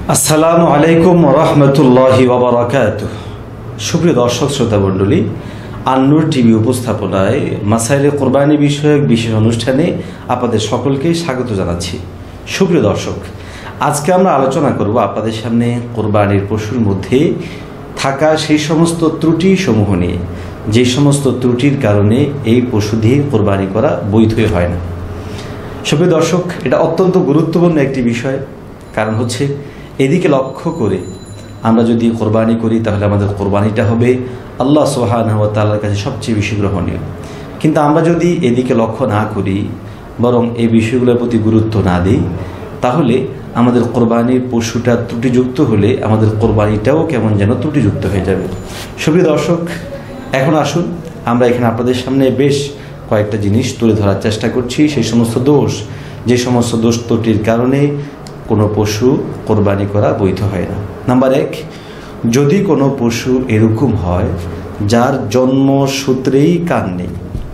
আসসালামু আলাইকুম রহমতুল্লাহি ওয়া বারাকাতুহু। সুপ্রিয় দর্শক শ্রোতা মণ্ডলী, আন-নূর টিভি উপস্থাপনায় মাসাইলে কোরবানি বিষয়ক বিশেষ অনুষ্ঠানে আপনাদের সকলকে স্বাগত জানাচ্ছি। সুপ্রিয় দর্শক, আজকে আমরা আলোচনা করব আপনাদের সামনে কোরবানির পশুর মধ্যে থাকা সেই সমস্ত ত্রুটি সমূহ নিয়ে, যে সমস্ত ত্রুটির কারণে এই পশু দিয়ে কোরবানি করা বৈধই হয় না। সুপ্রিয় দর্শক, এটা অত্যন্ত গুরুত্বপূর্ণ একটি বিষয়। কারণ হচ্ছে, এদিকে লক্ষ্য করে আমরা যদি কোরবানি করি তাহলে আমাদের কোরবানিটা হবে আল্লাহ সুবহানাহু ওয়া তাআলার কাছে সবচেয়ে বেশি গ্রহণীয়। কিন্তু আমরা যদি এদিকে লক্ষ্য না করি, বরং এই বিষয়গুলোর প্রতি গুরুত্ব না দিই, তাহলে আমাদের কোরবানির পশুটা ত্রুটিযুক্ত হলে আমাদের কোরবানিটাও কেমন যেন ত্রুটিযুক্ত হয়ে যাবে। সুপ্রিয় দর্শক, এখন আসুন আমরা এখানে আপনাদের সামনে বেশ কয়েকটা জিনিস তুলে ধরার চেষ্টা করছি, সেই সমস্ত দোষ, যে সমস্ত দোষ ত্রুটির কারণে কোনো পশু কোরবানি করা বৈধ হয় না। নাম্বার 1, যদি কোনো পশু এরকম হয় যার জন্মসূত্রেই কান নেই,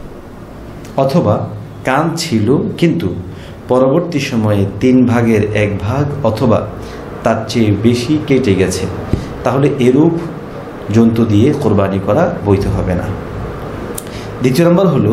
অথবা কান ছিল কিন্তু পরবর্তী সময়ে 3 ভাগের 1 ভাগ অথবা তার চেয়ে বেশি কেটে গেছে, তাহলে এরূপ জন্তু দিয়ে কোরবানি করা বৈধ হবে না। দ্বিতীয় নম্বর হলো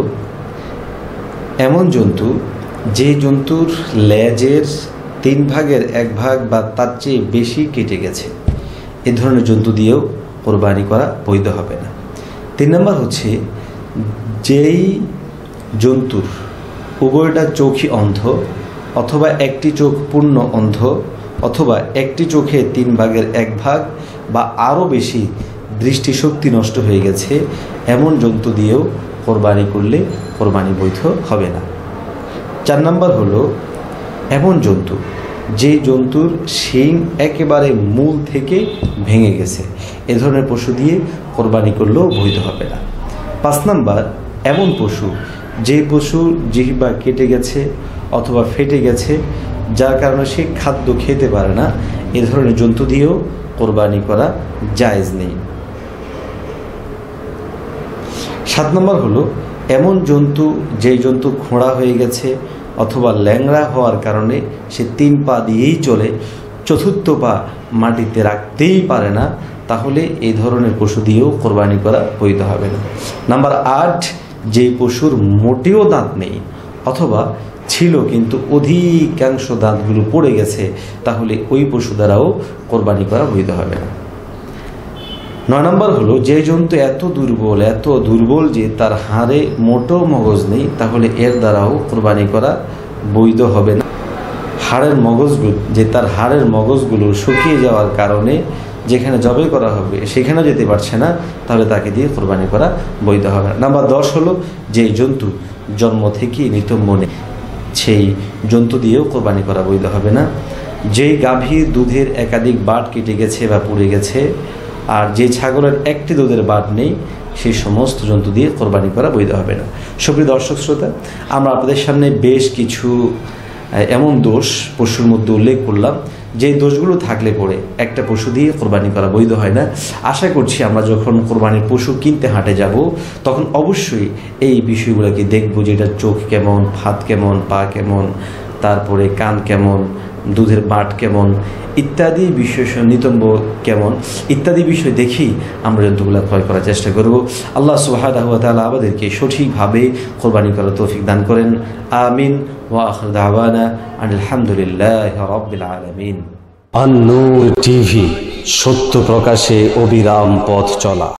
এমন জন্তু যে জন্তুর লেজের 3 ভাগের 1 ভাগ বা তার চেয়ে বেশি কেটে গেছে, এ ধরনের জন্তু দিয়েও কোরবানি করা বৈধ হবে না। 3 নম্বর হচ্ছে যেই জন্তুর উভয়টা চোখই অন্ধ, অথবা একটি চোখ পূর্ণ অন্ধ, অথবা একটি চোখে 3 ভাগের 1 ভাগ বা আরও বেশি দৃষ্টিশক্তি নষ্ট হয়ে গেছে, এমন জন্তু দিয়েও কোরবানি করলে কোরবানি বৈধ হবে না। 4 নম্বর হলো এমন জন্তু যে জন্তুর শিং একেবারে মূল থেকে ভেঙে গেছে, এ ধরনের পশু দিয়ে কোরবানি করলেও বৈধ হবে না। 5 নম্বর এমন পশু যে পশুর জিহ্বা কেটে গেছে অথবা ফেটে গেছে, যার কারণে সে খাদ্য খেতে পারে না, এ ধরনের জন্তু দিয়েও কোরবানি করা জায়েজ নেই। 7 নম্বর হলো এমন জন্তু যেই জন্তু খোঁড়া হয়ে গেছে অথবা ল্যাংড়া হওয়ার কারণে সে 3 পা দিয়েই চলে, 4র্থ পা মাটিতে রাখতেই পারে না, তাহলে এই ধরনের পশু দিয়েও কোরবানি করা বৈধ হবে না। নাম্বার 8, যে পশুর মোটেও দাঁত নেই অথবা ছিল কিন্তু অধিকাংশ দাঁতগুলো পড়ে গেছে, তাহলে ওই পশু দ্বারাও কোরবানি করা বৈধ হবে না। 9 নম্বর হলো যে জন্তু এত দুর্বল যে তার হাড়ে মোটো মগজ নেই, তাহলে এর দ্বারাও কোরবানি করা বৈধ হবে না। তার হাড়ের মগজগুলো শুকিয়ে যাওয়ার কারণে যেখানে জবাই করা হবে সেখানে যেতে পারছে না, তাহলে তাকে দিয়ে কোরবানি করা বৈধ হবে না। নাম্বার 10 হলো যে জন্তু জন্ম থেকেই নিতম্ব নেই, সেই জন্তু দিয়েও কোরবানি করা বৈধ হবে না। যেই গাভীর দুধের একাধিক বাট কেটে গেছে বা পুড়ে গেছে, আর যে ছাগলের একটি দুধের বাট নেই, সেই সমস্ত জন্তু দিয়ে কোরবানি করা বৈধ হবে না। সুপ্রিয় দর্শক শ্রোতা, আমরা আপনাদের সামনে বেশ কিছু এমন দোষ পশুর মধ্যে উল্লেখ করলাম, যে দোষগুলো থাকলে পরে একটা পশু দিয়ে কোরবানি করা বৈধ হয় না। আশা করছি আমরা যখন কোরবানির পশু কিনতে হাটে যাব, তখন অবশ্যই এই বিষয়গুলোকে দেখব, যে এটার চোখ কেমন, হাত কেমন, পা কেমন, তারপরে কান কেমন, দুধের বাট কেমন, ইত্যাদি বিষয়, নিতম্ব কেমন, ইত্যাদি বিষয় দেখি আমরা জন্তুগুলো ক্রয় করার চেষ্টা করব। আল্লাহ সুবহানাহু ওয়া তাআলা আমাদেরকে সঠিকভাবে কোরবানি করার তৌফিক দান করেন। আমিন। ওয়া আখিরু দাওয়ানা আলহামদুলিল্লাহি রাব্বিল আলামিন। আন-নূর টিভি, সত্য প্রকাশে অবিরাম পথ চলা।